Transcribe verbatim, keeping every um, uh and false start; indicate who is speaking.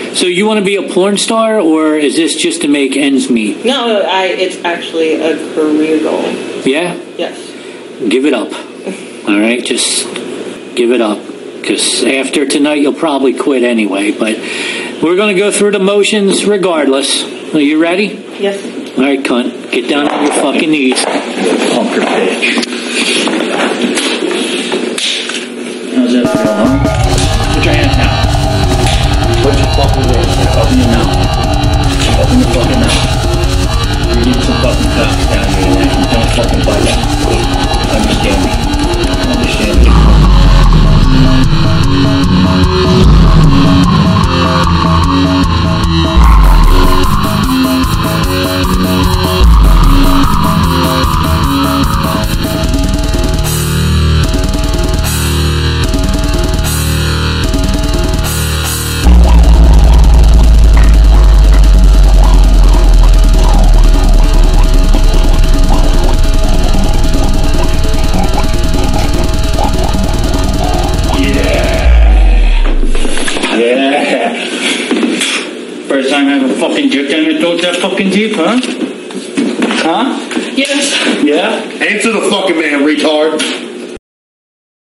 Speaker 1: So you want to be a porn star, or is this just to make ends meet?
Speaker 2: No, I. It's actually a career goal.
Speaker 1: Yeah?
Speaker 2: Yes.
Speaker 1: Give it up. All right? Just give it up. Because after tonight, you'll probably quit anyway. But we're going to go through the motions regardless. Are you ready?
Speaker 2: Yes.
Speaker 1: All right, cunt. Get down on your fucking knees.
Speaker 3: Punker bitch. How's that feel, huh? Put your hands down. Put your fucking hands down. Open your mouth. Open your fucking mouth. You need some fucking cops down here and actually don't fucking bite it. Understand me. Understand me. First time I have a fucking dick down your throat that fucking deep, huh? Huh?
Speaker 2: Yes.
Speaker 3: Yeah?
Speaker 4: Answer the fucking man, retard.